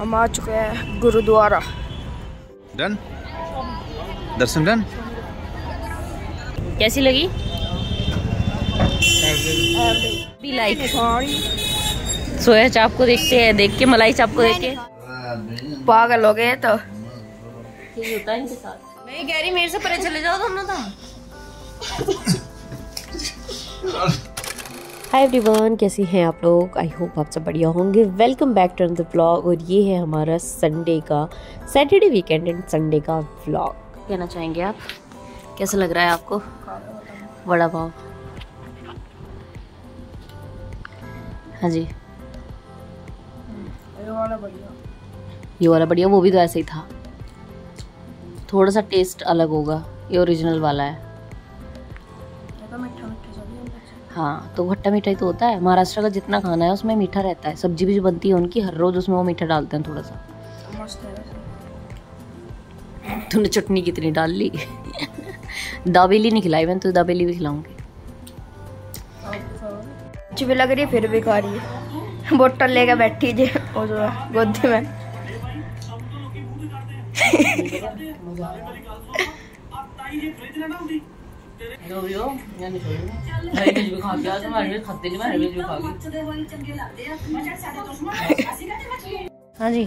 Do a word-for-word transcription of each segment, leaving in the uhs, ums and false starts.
हम आ चुके हैं गुरुद्वारा। Done Darshan done. कैसी लगी? भी लाइक सोया चाप को देखते हैं, देख के मलाई चाप को देख के पागल हो गए तो होता है इनके साथ। नहीं गैरी मेरे से परे चले जाओ दोनों तो। हाय एवरीवन, कैसी हैं आप लोग? आई होप आप सब बढ़िया होंगे। Welcome back to the vlog. और ये है हमारा संडे का, सैटरडे वीकेंड एंड संडे का व्लॉग। कहना चाहेंगे आप? कैसा लग रहा है आपको वड़ा पाव? हाँ जी, ये वाला बढ़िया, ये वाला बढ़िया। वो भी तो ऐसे ही था, थोड़ा सा टेस्ट अलग होगा। ये ओरिजिनल वाला है। तो मीठा मीठा सा भी है। हाँ, तो खट्टा मीठा ही तो होता है। महाराष्ट्र का जितना खाना है उसमें मीठा रहता है। सब्जी भी जो बनती है उनकी, हर रोज उसमें वो मीठा डालते हैं थोड़ा सा। मस्त है वैसे। तूने चटनी कितनी डाल ली? दाबेली नहीं खिलाई मैंने, तो दाबेली भी खिलाऊंगी। अच्छी भी लग रही है, फिर भी खा रही है। बोतल लेकर बैठी जे गोदी में। हाँ जी,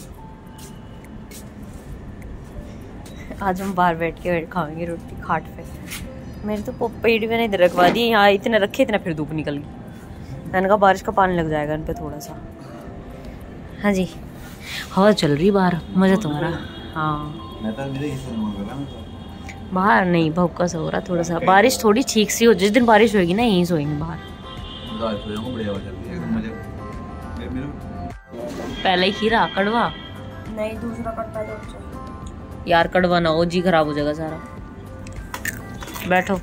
आज हम बाहर बैठ के खाएंगे रोटी खाट पे। मेरे तो पेट में इधर रखवा दी, यहाँ इतने रखे इतना फिर धूप निकल गई। मैंने कहा बारिश का पानी लग जाएगा इन पे थोड़ा सा। हाँ जी, हवा चल रही बाहर, मजा तो आ रहा। हाँ बाहर नहीं, भौका सा हो रहा थोड़ा सा। बारिश थोड़ी ठीक सी हो, जिस दिन बारिश होगी ना यहीं सोएंगे बाहर। पहले ही खीरा कड़वा नहीं, दूसरा कट्टा दो यार। कड़वा ना हो, जी खराब हो जाएगा सारा। बैठो।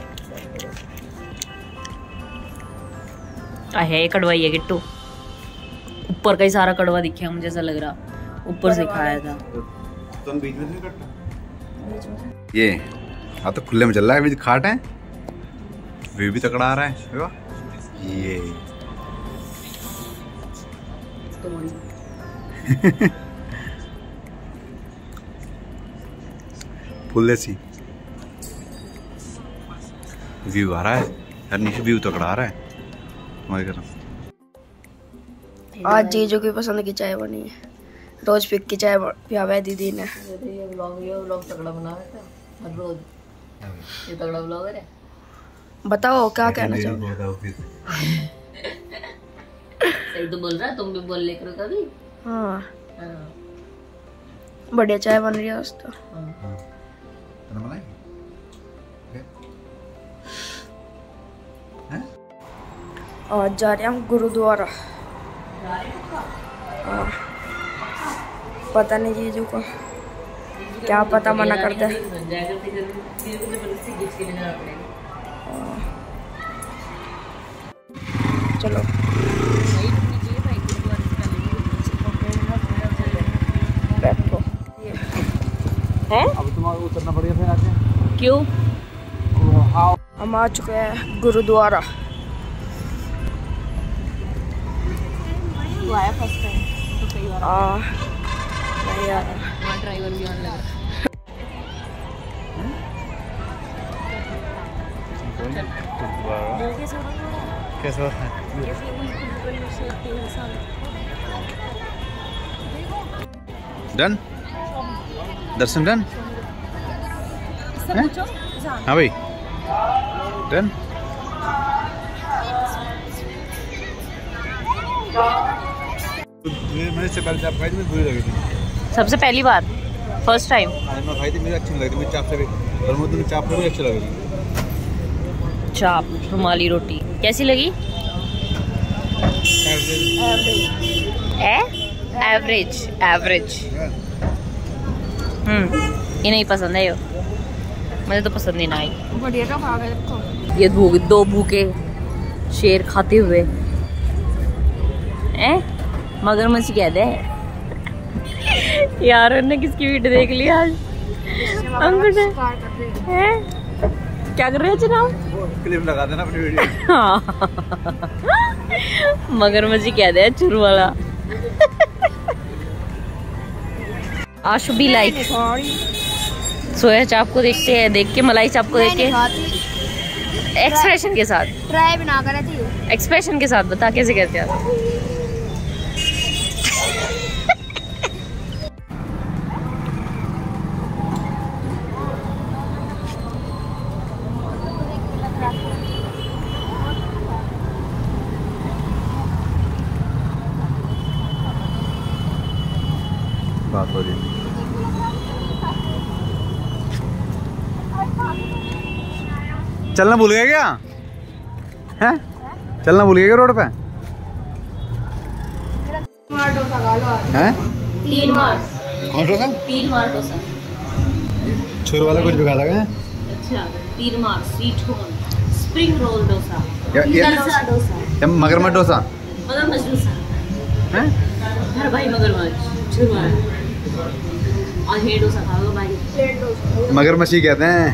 आहे कड़वाई है गिट्टू, ऊपर का ही सारा कड़वा दिखा मुझे, ऐसा लग रहा ऊपर से खाया था। तुम बीच में से कट्टा ये हाँ तो खुले में चल रहा है, बीच खाट है, वे भी तकड़ा आ रहा है ये। फुल देसी व्यू आ रहा है यार, नीचे व्यू तकड़ा आ रहा है हमारे घर। आज जीजू की पसंद की चाय बनी है, रोज पिक की चाय पियावा है दीदी ने। ये व्लॉग ये व्लॉग तगड़ा बना है हर रोज, ये तगड़ा व्लॉगर है। बताओ क्या कहना चाहोगे? सही तो बोल रहा है, तुम भी बोल ले करो कभी। हाँ, बढ़िया चाय बन रही है आज तो। और जा रहे हैं गुरुद्वारा। हाँ, पता नहीं जीजू को क्या पता, मना करता है। चलो बैठो। है अब तुम्हारा उतरना पड़ेगा फिर आगे। क्यों? हम आ चुके हैं गुरुद्वारा। तू आया फर्स्ट टाइम तो सही बात आ नहीं यार, है। ड्राइवर भी आने लगा। कैसा है? Done Darshan done. हाँ भाई डन। मैंने से पहले चाप खाई थी, मुझे बुरी लगी थी। सबसे पहली बार, फर्स्ट टाइम मैं खाई थी, मुझे अच्छी लगी थी। मुझे चाप से भी, और मुझे चाप से भी अच्छी लगी थी। चाप रुमाली रोटी कैसी लगी? Average average. हम्म ये नहीं पसंद है, ये मुझे तो पसंद ही ना आई। बढ़िया तो खा गए देखो। ये भूख, दो भूखे शेर खाते हुए हैं। मगरमच्छ कह दे यार। उन्होंने किसकी वीडियो देख ली आज? अंकुश है क्या कर रहे हो जनाब? क्लिप लगा देना अपनी वीडियो। हाँ मगरमच्छ कह दे चुरू वाला। आशु बी लाइक सोया चाप को देखते हैं, देख के मलाई चाप को देख के एक्सप्रेशन के साथ ट्राई भी ना करे थी। एक्सप्रेशन के साथ बता कैसे कहते हैं आप? बात हो रही है। चलना भूल गया क्या? हैं? चलना भूल गया क्या रोड पे? हैं? तीन मार कौन सा? तीन मार डोसा। छोर वाला कुछ बिगा लगा है? अच्छा, तीन मार sweet corn spring roll dosa या, या, डोसा डोसा या मगरमच्छ डोसा? मगरमच्छ डोसा हैं? हर भाई मगरमच्छ छुआ और ये डोसा खाओगे भाई। मगरमच्छी कहते हैं।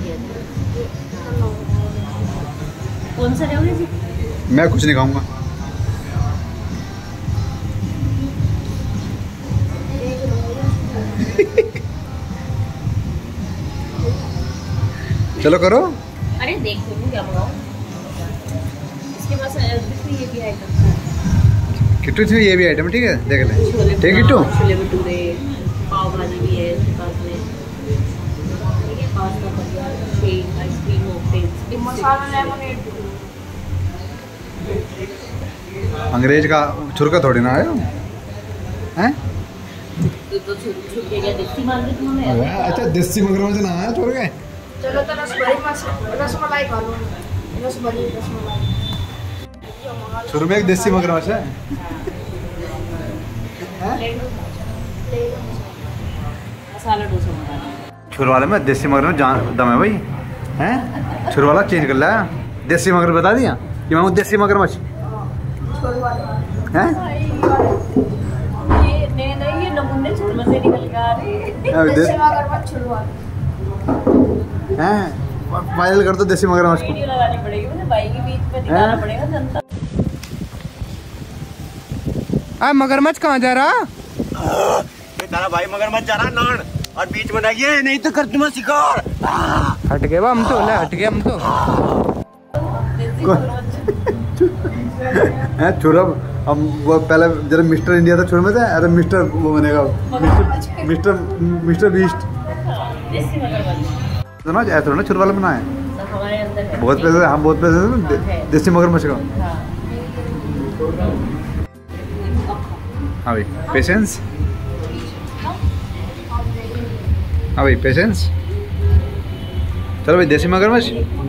कौन सा लोगे जी? मैं कुछ नहीं खाऊंगा। चलो करो। अरे देखो क्या मंगाओ। इसके पास ये भी आइटम किट्टू थी ये भी आइटम ठीक है देख ले। ठीक है किट्टू। छोले भटूरे पाव भाजी भी है इसके पास में। Pasta burger shake ice cream mocktails masala lemonade. अंग्रेज का छुरका थोड़ी ना आयो हैं? तो तो छुरके क्या देसी मार के तुमने? अच्छा देसी मगरमच्छ ना आया छोड़ गए। चलो तो रसमलाई रसमलाई खा लो। रसमलाई रसमलाई शुरू में एक देसी मगरमच्छ है। मसाला डोसा बना। छुर वाले में देसी मगरमच्छ जान दम है भाई हैं? छुर वाला चेंज कर लिया देसी मगरमच्छ बता दिया कि मैं हूँ देसी मगरमच्छ हैं? ये नहीं नहीं ये नमूने छुरमा से निकल के आ रहे हैं। वायरल कर दो देसी मगरमच्छ को। वीडियो लगानी पड़ेगी मुझे भाई के बीच में दिखाना पड़ेगा जनता। आ मगरमच्छ कहाँ जा रहा? ये तारा भाई मगरमच्छ जा रहा नान और बीच में ये नहीं तो कर तुम्हें शिकार। हट गए हम तो ले हट गए हम तो हैं छुरा। हम वो पहले जरा मिस्टर इंडिया था छुर में था। अरे मिस्टर वो बनेगा मिस्टर मिस्टर मिस्टर बीस्ट ना ऐसा ना छुर वाला बनाए हमारे अंदर है। बहुत पैसे हम बहुत पैसे दे, देसी मगरमच्छ का। हाँ भाई पेशेंस। हाँ भाई पेशेंस। चलो भाई देसी मगरमच्छ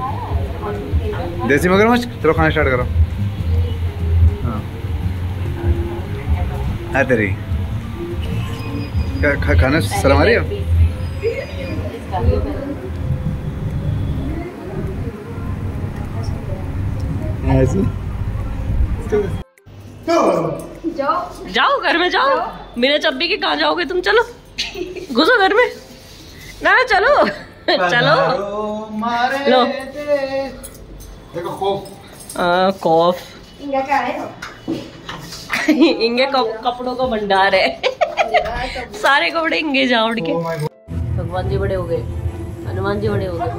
देसी मगरमच्छ चलो खाना स्टार्ट करो। हाँ हाँ तेरी क्या खा, खाना शर्म आ रही है? ऐसे जाओ जाओ घर में जाओ। मेरे चब्बी के कहाँ जाओगे तुम? चलो घुसो घर में ना चलो चलो लो देखो खौफ कॉफ इनका क्या है? इंगे कप, कपड़ों का भंडार है। सारे कपड़े इंगे जा उड़ के। भगवान जी बड़े हो गए, हनुमान जी बड़े हो गए।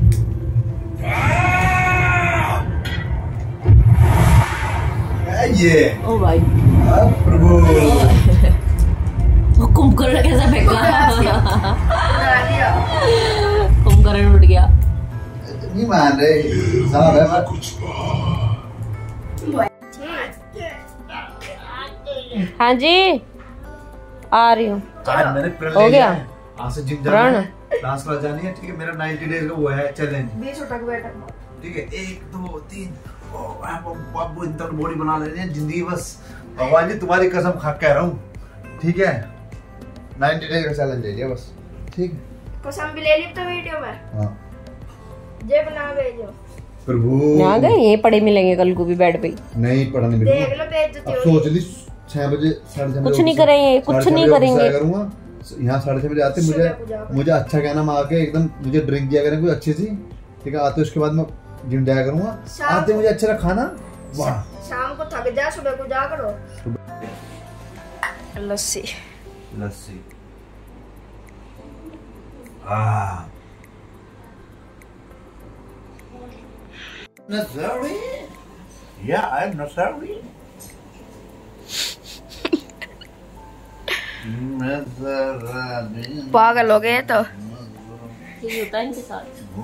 ये ओ भाई प्रभु वो कुंभकर्ण कैसा फेंका? कुंभकर्ण उड़ गया। नहीं मान रहे साहब है हाँ जी आ रही हूँ। आज मैंने प्रण हो ले लिया गया है। आज से जिम जाना है, डांस क्लास जानी है। ठीक है मेरा नाइन्टी डेज का वो है चैलेंज। बीस तक बैठक ठीक है एक दो तीन बाबू इतना बॉडी बना लेनी है जिंदगी बस। भगवान जी तुम्हारी कसम खा कह रहा हूँ ठीक है। नाइन्टी डेज का चैलेंज ले लिया बस ठीक है। कसम भी ले ली तो वीडियो में हाँ जे बना भेजो। प्रभु यहाँ गए ये पड़े मिलेंगे कल को भी बेड पे। नहीं पढ़ा नहीं देख लो बेइज्जती हो। सोच ली छह बजे साढ़े छह कुछ नहीं करेंगे कुछ नहीं करेंगे। करूँगा यहाँ साढ़े छह बजे आते मुझे मुझे अच्छा कहना मैं आके एकदम मुझे ड्रिंक दिया करें कोई अच्छी सी ठीक है। आते उसके बाद मैं जिम जाया करूँगा। आते मुझे अच्छा खाना वाह। शाम को थक जा सुबह को जा करो। Lassi lassi Ah. Nazari? Yeah, I'm Nazari. पागल हो गए तो ये होता है इनके साथ।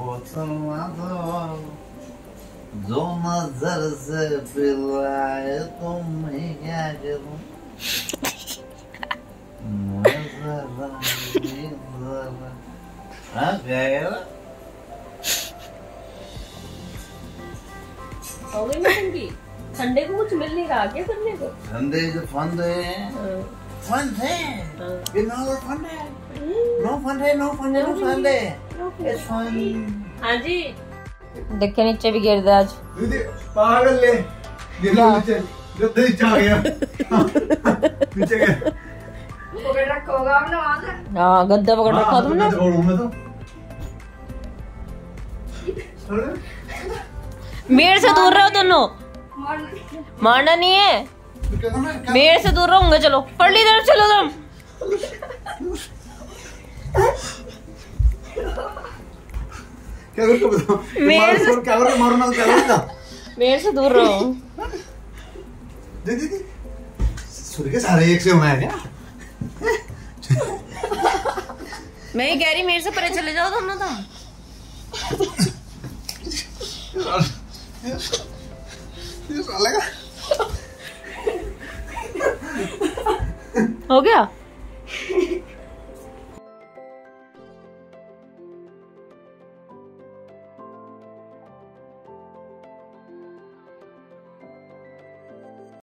जो नजर से पिलाए तुम मैं क्या करूं? हाँ गया हो गई मीटिंग की। संडे को कुछ मिल नहीं रहा क्या करने को? संडे जो फन है फन है you know what fun है no fun है no fun है no Sunday it's fun हाँ जी देख के नीचे भी गिर दे आज। दीदी पागल ले गिरा नीचे जो नीचे आ गया नीचे गया पकड़ रखा होगा आपने वहां से। हाँ गद्दा पकड़ रखा तुमने। मेरे से दूर रहो दोनों, मारना नहीं है। मेरे से दूर रहूंगा। चलो पढ़ ली तरफ चलो तुम। क्या करते बताओ? मेरे से क्या करते मारना तो क्या करता? मेरे से दूर रहो। दे दे दे सुन के सारे एक से हुए हैं क्या? मैं ही कह रही मेरे से परे चले जाओ दोनों तुम। ये साला का हो गया